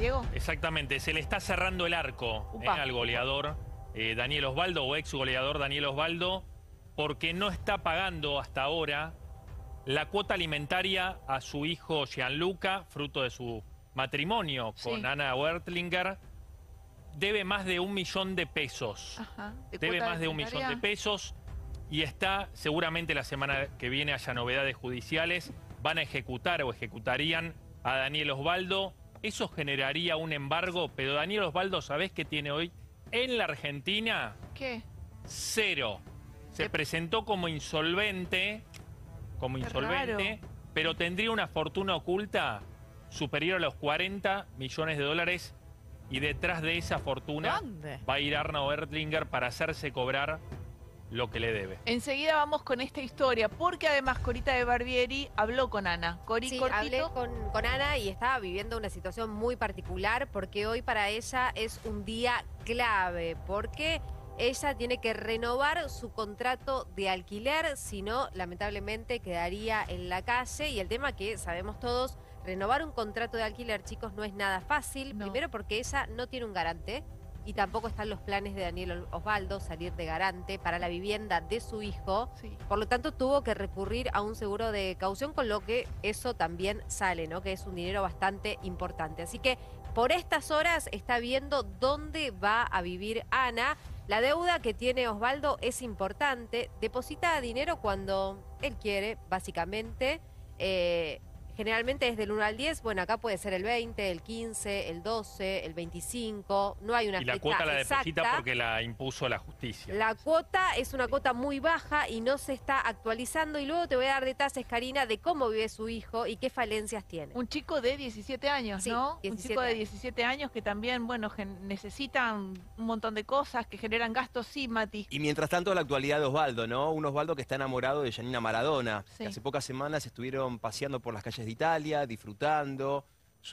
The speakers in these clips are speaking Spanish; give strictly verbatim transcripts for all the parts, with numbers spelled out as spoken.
Diego? Exactamente, se le está cerrando el arco eh, al goleador eh, Daniel Osvaldo, o ex goleador Daniel Osvaldo, porque no está pagando hasta ahora la cuota alimentaria a su hijo Gianluca, fruto de su matrimonio con sí. Ana Wertlinger. Debe más de un millón de pesos. Ajá, ¿de Debe más de un millón de pesos y está, seguramente la semana que viene haya novedades judiciales, van a ejecutar o ejecutarían a Daniel Osvaldo. Eso generaría un embargo, pero Daniel Osvaldo, ¿sabés qué tiene hoy en la Argentina? ¿Qué? Cero. Se ¿Qué? presentó como insolvente, como Qué insolvente, raro. pero tendría una fortuna oculta superior a los cuarenta millones de dólares y detrás de esa fortuna ¿Dónde? va a ir Arna Wertlinger para hacerse cobrar lo que le debe. Enseguida vamos con esta historia, porque además Corita de Barbieri habló con Ana. Cori, sí, cortito. hablé con, con Ana y estaba viviendo una situación muy particular porque hoy para ella es un día clave, porque ella tiene que renovar su contrato de alquiler, si no, lamentablemente quedaría en la calle. Y el tema que sabemos todos, renovar un contrato de alquiler, chicos, no es nada fácil. No. Primero porque ella no tiene un garante y tampoco están los planes de Daniel Osvaldo salir de garante para la vivienda de su hijo. Sí. Por lo tanto, tuvo que recurrir a un seguro de caución, con lo que eso también sale, ¿no? Que es un dinero bastante importante. Así que por estas horas está viendo dónde va a vivir Ana. La deuda que tiene Osvaldo es importante. Deposita dinero cuando él quiere, básicamente. Eh, generalmente es del uno al diez. Bueno, acá puede ser el veinte, el quince, el doce, el veinticinco. No hay una fecha exacta. Y la cuota la deposita porque la impuso la justicia. La cuota es una cuota muy baja y no se está actualizando. Y luego te voy a dar detalles, Karina, de cómo vive su hijo y qué falencias tiene. Un chico de diecisiete años, sí, ¿no? diecisiete un chico de diecisiete años que también, bueno, necesitan un montón de cosas, que generan gastos, sí, Mati. Y mientras tanto, la actualidad de Osvaldo, ¿no? Un Osvaldo que está enamorado de Giannina Maradona. Sí. Que hace pocas semanas estuvieron paseando por las calles de Italia, disfrutando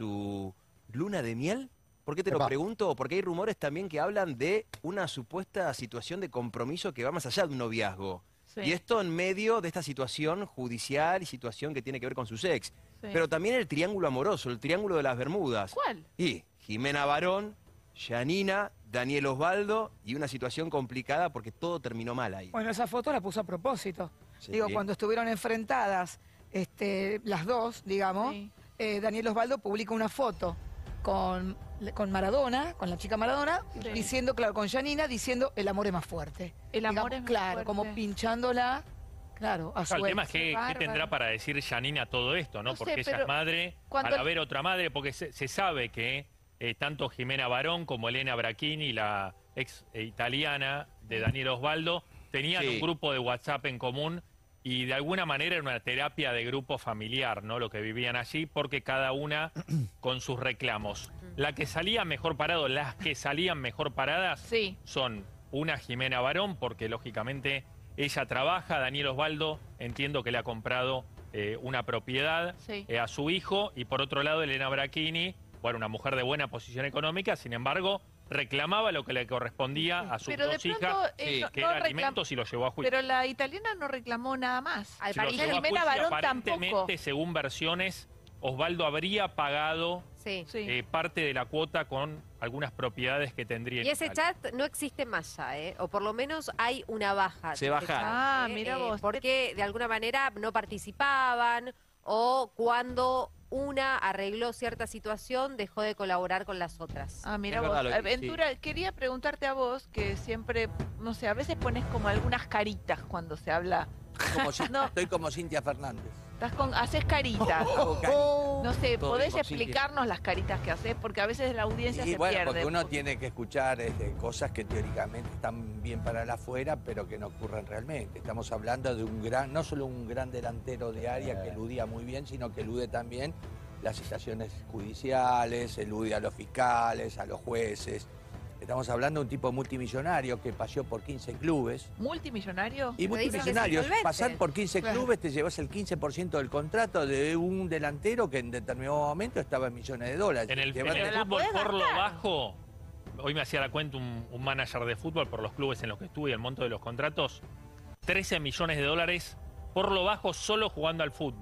su luna de miel. ¿Por qué te Epa. lo pregunto? Porque hay rumores también que hablan de una supuesta situación de compromiso que va más allá de un noviazgo. Sí. Y esto en medio de esta situación judicial y situación que tiene que ver con sus ex. Sí. Pero también el triángulo amoroso, el triángulo de las Bermudas. ¿Cuál? Y Jimena Barón, Giannina, Daniel Osvaldo y una situación complicada porque todo terminó mal ahí. Bueno, esa foto la puso a propósito. Sí. Digo, cuando estuvieron enfrentadas este, las dos, digamos, sí. eh, Daniel Osvaldo publica una foto con, con Maradona, con la chica Maradona, sí. diciendo, claro, con Giannina, diciendo el amor es más fuerte. El amor digamos, es más claro, fuerte. como pinchándola, claro, a su claro, el tema es que, qué tendrá para decir Giannina todo esto, ¿no? no porque sé, ella es madre, cuando... al haber otra madre, porque se, se sabe que eh, tanto Jimena Barón como Elena Brachini, la ex eh, italiana de Daniel Osvaldo, tenían sí. un grupo de WhatsApp en común. Y de alguna manera era una terapia de grupo familiar, ¿no? Lo que vivían allí, porque cada una con sus reclamos. La que salía mejor parado, las que salían mejor paradas sí. son una Jimena Barón, porque lógicamente ella trabaja, Daniel Osvaldo, entiendo que le ha comprado eh, una propiedad sí. eh, a su hijo, y por otro lado Elena Brachini, bueno, una mujer de buena posición económica, sin embargo, reclamaba lo que le correspondía a sus pero dos pronto, hijas, eh, sí, no, que no era alimentos, y lo llevó a juicio. Pero la italiana no reclamó nada más. Al Si lo parecer, llevó a Jimena juicio, Barón aparentemente, tampoco. según versiones, Osvaldo habría pagado sí. eh, parte de la cuota con algunas propiedades que tendría. Y ese chat no existe más ya, ¿eh? O por lo menos hay una baja. Se bajaron. Ah, ¿eh? mira eh, vos. Porque de alguna manera no participaban o cuando una arregló cierta situación dejó de colaborar con las otras. Ah, mira Es vos. verdad lo que- Ventura, sí. quería preguntarte a vos, que siempre, no sé, a veces pones como algunas caritas cuando se habla. Como si- No. Estoy como Cintia Fernández. Estás con, haces caritas. Hago caritas. No sé, Todo ¿podés bien, Cintia. explicarnos las caritas que haces? Porque a veces la audiencia Y se bueno, pierde. porque uno tiene que escuchar este, cosas que teóricamente están bien para la afuera, pero que no ocurren realmente. Estamos hablando de un gran, no solo un gran delantero de área que eludía muy bien, sino que elude también las estaciones judiciales, elude a los fiscales, a los jueces. Estamos hablando de un tipo multimillonario que paseó por quince clubes. ¿Multimillonario? Y Pero dicen que es multimillonarios, insolvente. pasar por quince Claro. clubes te llevas el quince por ciento del contrato de un delantero que en determinado momento estaba en millones de dólares. En el, Te en vas- el Pero la fútbol podés por lo gastar. bajo, hoy me hacía la cuenta un, un manager de fútbol por los clubes en los que estuve y el monto de los contratos, trece millones de dólares por lo bajo solo jugando al fútbol.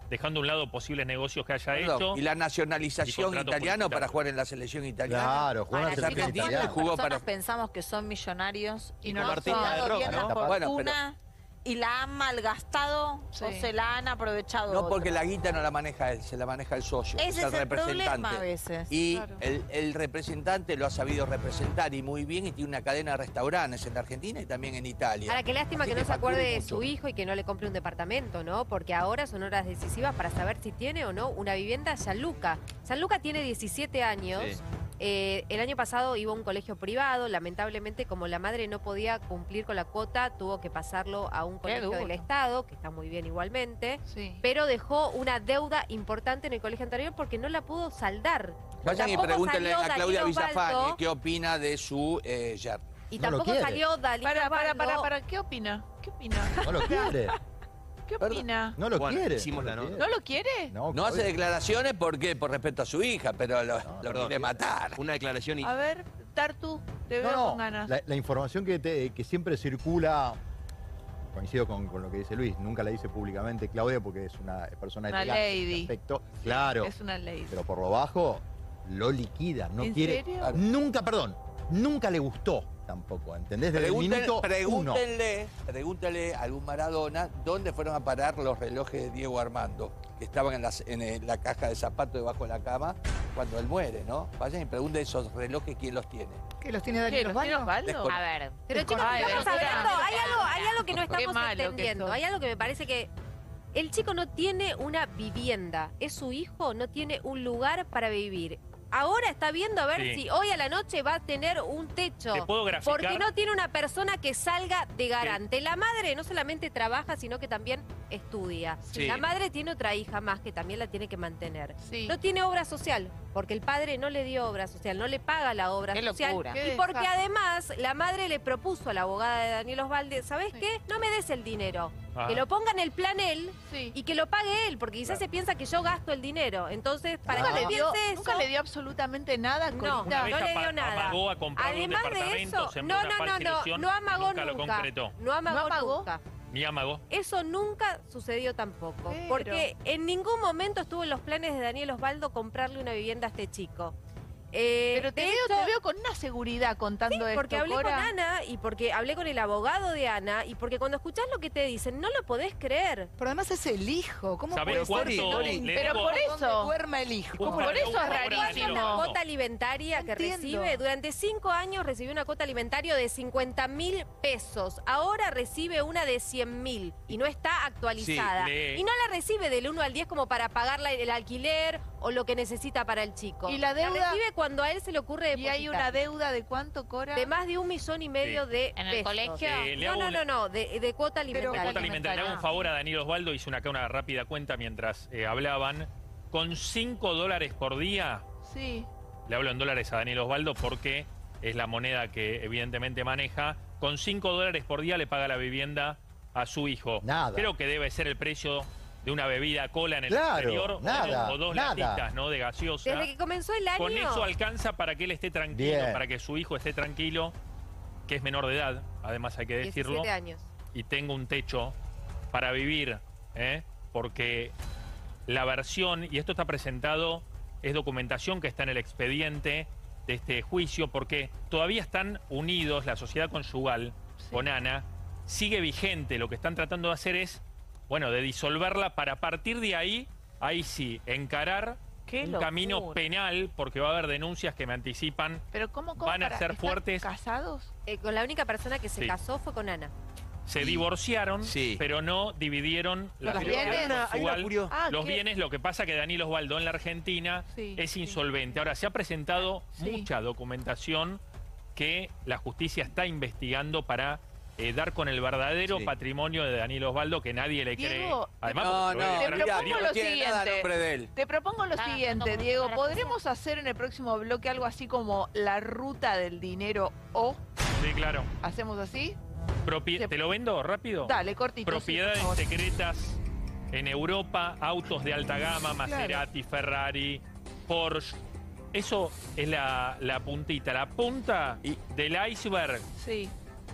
dejando a un lado posibles negocios que haya Perdón, hecho. y la nacionalización contrato italiano para publicitario. jugar en la selección italiana. Claro, jugar en la Es selección argentino y italiana. jugó personas para... pensamos que son millonarios y, Y no no han Martina jugado de Roca, bien la ¿no? fortuna Bueno, y la han malgastado Sí. o se la han aprovechado. No porque otros. la guita no la maneja él, se la maneja el socio, Ese es es el el representante. problema a veces. Y Claro. el, el representante lo ha sabido representar y muy bien y tiene una cadena de restaurantes en la Argentina y también en Italia. Ahora, qué lástima Así que no se factura acuerde de mucho. su hijo y que no le compre un departamento, ¿no? Porque ahora son horas decisivas para saber si tiene o no una vivienda. Gianluca. Gianluca tiene diecisiete años. Sí. Eh, el año pasado iba a un colegio privado. Lamentablemente, como la madre no podía cumplir con la cuota, tuvo que pasarlo a un colegio duro. del Estado, que está muy bien igualmente. Sí. Pero dejó una deuda importante en el colegio anterior porque no la pudo saldar. Vayan y Tampoco pregúntenle salió a Claudia Danilo Villafañe Osvaldo, qué opina de su eh, yerno. Y No lo tampoco quiere. salió Dalí Para, para, para, Osvaldo. para, ¿qué opina? ¿Qué opina? No lo quiere. ¿Qué opina? No lo Bueno, quiere. hicimos la lo nota. quiere. ¿No lo quiere? No, No hace Claudia. declaraciones porque por respeto a su hija, pero lo, lo Perdón. quiere matar. Una declaración y... A ver, Tartu, te veo No, con no, ganas. la, la información que, te- que siempre circula, coincido con, con lo que dice Luis, nunca la dice públicamente Claudia porque es una persona Una elegante en ese lady. aspecto. Claro, Es una ley. pero por lo bajo lo liquida, no ¿En quiere. serio? Claro. Nunca, perdón, nunca le gustó tampoco, ¿entendés? Desde el Pregunten- minuto uno. pregúntenle, pregúntenle a algún Maradona dónde fueron a parar los relojes de Diego Armando, que estaban en, las- en el- la caja de zapatos debajo de la cama cuando él muere, ¿no? Vayan y pregunten esos relojes quién los tiene. ¿Que los tiene ¿Qué, Daniel los tiene Osvaldo? Osvaldo? A ver. Pero chicos, Ay, estamos pero hablando, espera. hay algo, hay algo que no Qué estamos malo que entendiendo. sos. Hay algo que me parece que el chico no tiene una vivienda. Es su hijo, no tiene un lugar para vivir. Ahora está viendo a ver Sí. si hoy a la noche va a tener un techo. Te puedo graficar. Porque no tiene una persona que salga de garante. La madre no solamente trabaja, sino que también estudia. Sí. La madre tiene otra hija más que también la tiene que mantener. Sí. No tiene obra social, porque el padre no le dio obra social, no le paga la obra Qué social. locura. Qué Y porque desastre. además la madre le propuso a la abogada de Daniel Osvaldo, ¿sabes qué? No me des el dinero. Ajá. Que lo ponga en el plan él Sí. y que lo pague él, porque quizás Claro. se piensa que yo gasto el dinero. Entonces, para Nunca que le dio- piense eso... Nunca le dio absolutamente nada, No, Corita. Una vez no le apa- dio nada. amagó a comprar un Además de departamento, eso, sembró no, una no, falsa no, no, ilusión, no amagó nunca lo nunca. concretó. No amagó, ¿No amagó? nunca. Ni amagó. Eso nunca sucedió tampoco, Pero- porque en ningún momento estuvo en los planes de Daniel Osvaldo comprarle una vivienda a este chico. Eh, Pero te de veo, hecho, te veo con una seguridad contando esto, porque hablé Cora. con Ana y porque hablé con el abogado de Ana y porque cuando escuchás lo que te dicen no lo podés creer. Pero además es el hijo. ¿Cómo ¿Sabés puede ser cuánto que no le le interese Pero por dónde eso. duerma el hijo? ¿Cómo ¿Cómo Por le eso dio es una obra de rarísimo. Danilo La Osvaldo? cuota alimentaria que Entiendo. recibe, durante cinco años recibió una cuota alimentaria de cincuenta mil pesos. Ahora recibe una de cien mil y no está actualizada. Sí, le- Y no la recibe del uno al diez como para pagar la- el alquiler o lo que necesita para el chico. ¿Y la deuda? recibe cuando a él se le ocurre ¿Y hay depositar. una deuda de cuánto, Cora? De más de un millón y medio Sí. de ¿En el pesos. colegio? Eh, le No, hago no, un- no, no, de, de cuota alimentaria. Cuota alimentaria. Le hago un favor a Danilo Osvaldo, hice una, acá una rápida cuenta mientras eh, hablaban. Con cinco dólares por día, Sí. le hablo en dólares a Danilo Osvaldo porque es la moneda que evidentemente maneja. Con cinco dólares por día le paga la vivienda a su hijo. Nada. Creo que debe ser el precio de una bebida cola en el Claro, exterior o nada, dos- o dos nada. latitas, ¿no? De gaseosa. Desde que comenzó el año... Con eso alcanza para que él esté tranquilo, Bien. para que su hijo esté tranquilo, que es menor de edad, además hay que decirlo, diecisiete años. y tengo un techo para vivir, ¿eh? Porque la versión, y esto está presentado, es documentación que está en el expediente de este juicio, porque todavía están unidos, la sociedad conyugal con Ana, sigue vigente, lo que están tratando de hacer es, bueno, de disolverla para partir de ahí, ahí sí, encarar Qué un locura. camino penal, porque va a haber denuncias que me anticipan. Pero ¿cómo, cómo Van a para- ser ¿están fuertes. ¿Casados? Eh, con la única persona que se Sí. casó fue con Ana. Se Y- divorciaron, Sí. pero no dividieron la ¿Los propiedad bienes? Hay una- hay una conjugal. curio- Ah, Los ¿qué? bienes, lo que pasa que Danilo Osvaldo en la Argentina Sí, es sí. insolvente. Ahora, se ha presentado Sí. mucha documentación que la justicia está investigando para eh, dar con el verdadero Sí. patrimonio de Danilo Osvaldo que nadie le cree. Diego, Además, No, porque lo no, debe te estar mirá, propongo exterior. lo no tiene nada a siguiente. nombre de él. Te propongo lo Ah, siguiente, no, Diego. para ¿Podremos hacer en el próximo bloque algo así como la ruta del dinero o? Sí, claro. ¿Hacemos así? Propie- Se- ¿Te lo vendo rápido? Dale, cortito. sí, por Propiedades favor. secretas en Europa, autos de alta gama, Maserati, Ferrari, Porsche. Eso es la, la puntita. La punta Y- del iceberg Sí.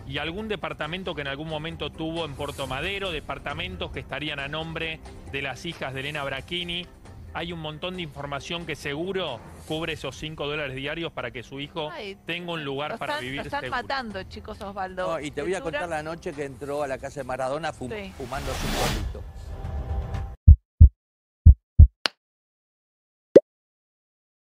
y algún departamento que en algún momento tuvo en Puerto Madero, departamentos que estarían a nombre de las hijas de Elena Brachini. Hay un montón de información que seguro cubre esos cinco dólares diarios para que su hijo Ay, tenga un lugar lo para están, vivir lo están seguro. matando, chicos, Osvaldo. No, y te voy a Censura. contar la noche que entró a la casa de Maradona fum- Sí. fumando su porrito.